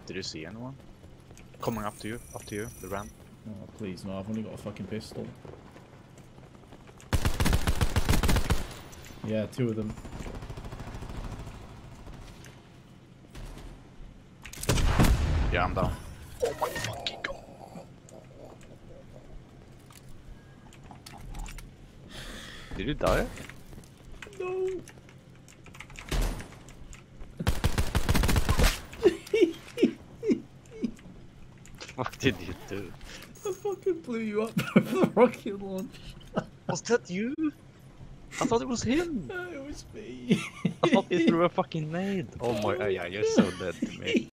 Did you see anyone? Coming up to you, the ramp. Oh, please, no, I've only got a fucking pistol. Yeah, 2 of them. Yeah, I'm down. Oh my fucking god. Did you die? No! What did you do? I fucking blew you up with the rocket launch. Was that you? I thought it was him. It was me. I thought he threw a fucking nade. Oh my, yeah, you're so dead to me.